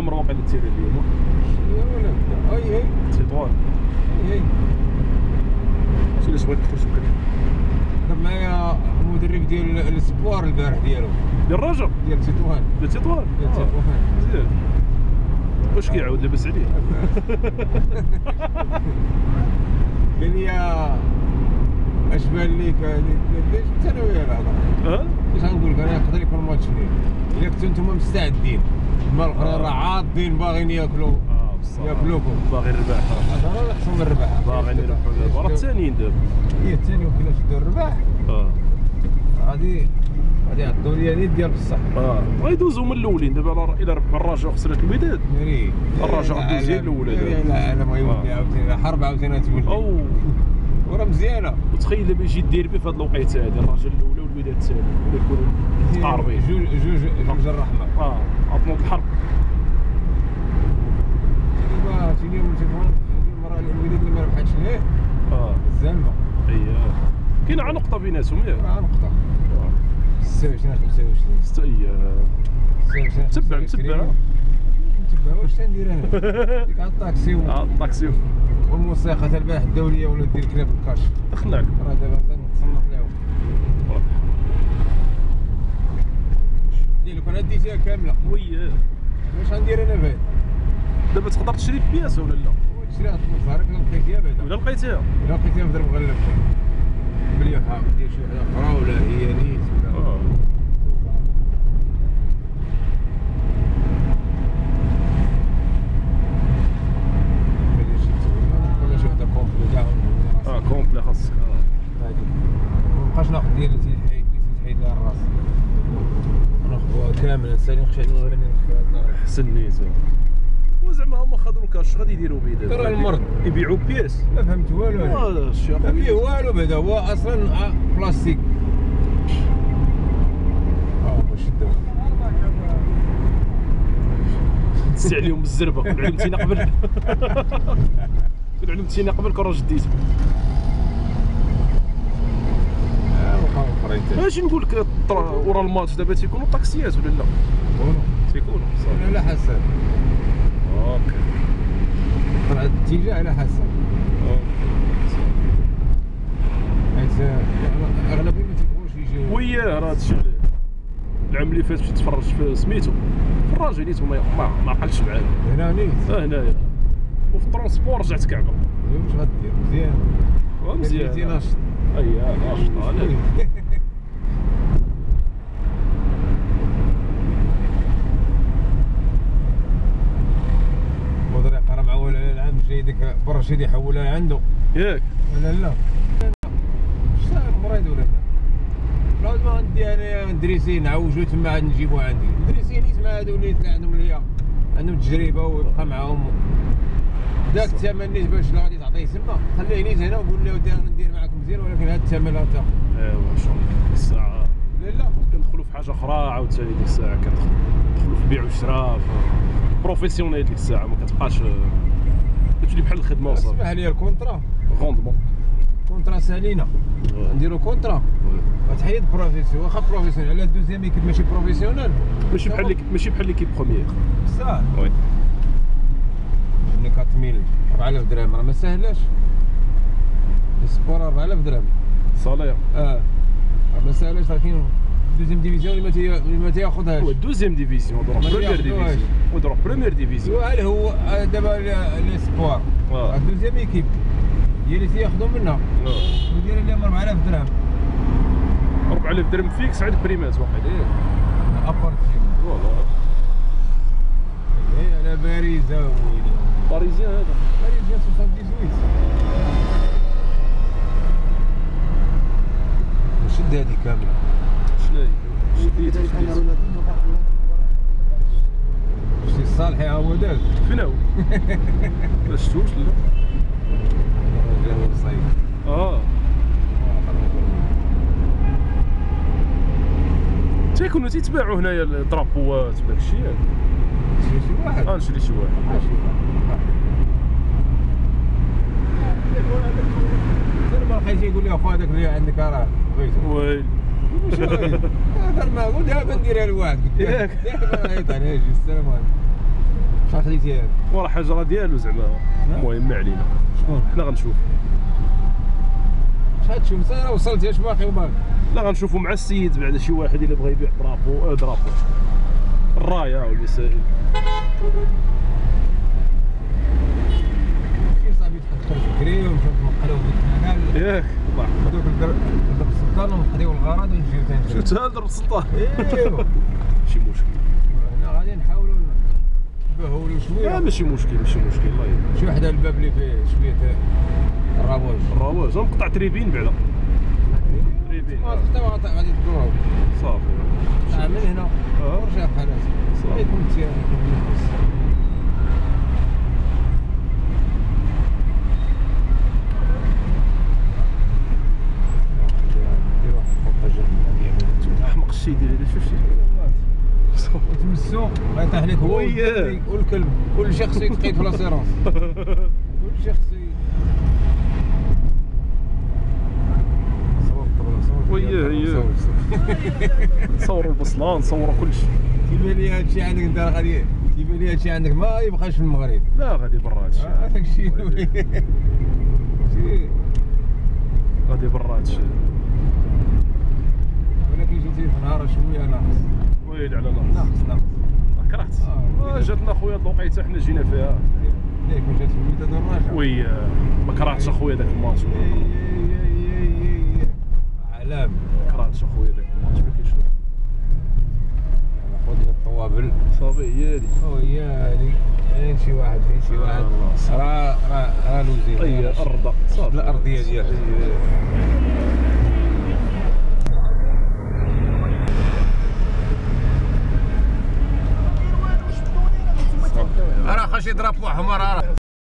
عمر واقع تيري اليوم شنو ولا بدا؟ اي تطوال اي شنو بغيت تخرج بكري هضر معايا المدرب ديال الاسبوار البارح ديالو ديال الرجاء ديال تطوان ديال تطوال ديال تطوان مزيان واش كيعاود لاباس عليه قال لي اش بان ليك ليش الثانويه الهضره اش غنقول لك انا يقدر يكون ماتش نيل الا كنتو نتوما مستعدين اما الاخرين راه عاضين باغيين ياكلوا ياكلوكم باغي الرباح هذا راه احسن من الرباح باغيين يربحوا دابا راه الثانيين دابا هي الثاني وكلا شدوا الرباح غادي يعطوا لي نيت ديال بصح غيدوزو من الاولين دابا الى ربحوا الرجاء وخسرت الوداد ناري الرجاء دوز هي الاولى دابا لا العالم غيولي عاوتاني حرب عاوتاني تولي وراه مزيانه وتخيل دابا يجي الديربي في هذه الوقيته هذه الرجاء الاولى والوداد الثاني ولا يكونوا متقاربين جوج الرحمه عطنوا الحرب دابا شي اليوم تيفون المراه الوداد اللي ما ربحتش ليه الزلمه كاين على نقطه بيناتهم ياك نقطه 26 25 6 ايام متبع واش تندير انا ديك الطاكسي الطاكسي والموسيقى البارح الدوليه ولا دير كلاب الكاش دخلناك راه دابا نتصنف لهم دير لك انا ديتيها كامله وي واش غندير انا بعد دابا تقدر تشري بياس ولا لا شريها تمصارك لقيتيها بعدا ولا لقيتيها في ضرب غلب مليحه دير شي حاجه اخرى ولا هي نيت ولا كومبلي خاصك مابقاش ناخذ ديال اللي تيحيد لها الراس ناخذوها كامله نسالي نخشى عليها احسن نيت وزعما هما خذوا الكاش غادي يديروا به دابا ترى المرض يبيعوا بياس ما فهمت والو الشيء ما فيه والو بعدا هو اصلا بلاستيك واش داو دزت عليهم بالزربه كون علمتينا قبل كون راه جديت اش نقول لك ورا الماتش دابا تيكونوا طاكسيات ولا لا تيكونوا صافي على حسب اوكي طلع الاتجاه على حسب حيت اغلبيه ما تيبغوش يجيو وياه راه هادشي العام اللي فات مشيت تفرج في سميتو في الراجل نيت ما عقلش معاه هنا نيت هنايا وفي الترونسبور رجعت كعبه واش غدير مزيان مزيان ناشط ناشط مدري قرا مع ولا العام الجاي ديك برشيد يحولها عنده ياك لا شتا مريض ولا لا لازم عندي انا مدرسين نعوجو تما عاد نجيبو عندي مدرسين نيت مع هادو اللي عندهم تجربه ويبقى معاهم داك الثمن نيت باش غادي تعطيه تما خليه نيت هنا وقول له انا ندير معاك مزيان ولكن هاد الثمن لا تاخذ ايوا شغل ديك الساعه لا كندخلوا في حاجه اخرى عاوتاني ديك الساعه كندخلوا في بيع وشراء بروفيسيونيل ديك الساعه ما كتبقاش كتولي بحال الخدمه وصافي اسمح لي الكونطرا روندمون كونطرا سالينا نديرو كونطرا غتحيد بروفيسيون واخا بروفيسيونيل على الدوزيام ايكيب ماشي بروفيسيونيل ماشي بحال ليكيب بروميير بصح وي جبني 4000 درهم راه ما ساهلاش السبور 4000 درهم صالير ما ساهلاش راه كاين دوزيام ديفيزيون اللي ما تياخذهاش هو دوزيام ديفيزيون بروميير ديفيزيون ودروك بروميير ديفيزيون هل هو دابا لي سبور الدوزيام ايكيب هي اللي تياخذوا منها ودير لهم 4000 درهم 4000 درهم فيكس عاد بريمات واقيلا ابارتيم فوالا على باريزه ويلي باريزيان هذا باريزيان 78 شد هذه كامله شنو هي شديت شتي الصالحي ها هو داز فين هو ما شفتوش لا جا هو الصيف تيكونوا تيتباعوا هنايا الدرابوات وداك الشيء ياك نشري شي واحد نشري شي واحد ما بقيت يقول لي اخو هذاك اللي عندك راه بغيتو ويلي هذا ما قلت دابا نديرها لواحد قلت ياك ما عيط عليه السلام عليكم شحال خديتي هذا؟ وراه حاجه راه ديالو زعما. المهم ما علينا، شكون؟ حنا غنشوف. شحال تشوف انت راه وصلت اش باقي وباقي؟ لا غنشوفوا مع السيد بعدا شي واحد الا بغى يبيع درابو الرايه ولا ساهل. شي صاحبي تفكر فكري ونمشيو نقلو ديك ياك الله هذوك الدرب السلطان ونخديو الغرض ونجيو تاني. شفت هذا درب السلطان. ايوا ماشي مشكل. هنا غادي نحاولوا نبهولو شويه. ماشي مشكل الله يهديك. شي وحده الباب اللي فيه شويه الرواج نقطع تريبين بعدا. تريبين ما حتى غادي تدور صافي. من هنا ورجع بحال هكا صافي. يكون مزيان يكون منفس. احمق الشي ديال هذا شفتي. وتمسو غيطيح لك هو وياه. والكلب كل شيء خصو يتقيد في لاسيرونس. كل شيء خصو صور الطبله وياه نصوروا البصله نصوروا كلشي. تيبان لي هادشي عندك انت غادي تيبان لي هادشي عندك ما يبقاش في المغرب. لا غادي برا هادشي. داكشي غادي برا هادشي. ولكن جيتي في نهار شويه ناقص. ويلي على ناقص. كرهت. جاتنا خويا الوقيته حنا جينا فيها. ياك كون جات في الميدان الراجع. ويا ما كرهتش اخويا داك الماتش. علام. كرهتش اخويا داك الماتش ما كاينش. خذ الطوابل. صافي هي هادي. ويالي فين شي واحد راه لوزين. هي الارض صافي. الارضيه ديالها. راه خاص يضرب حمار.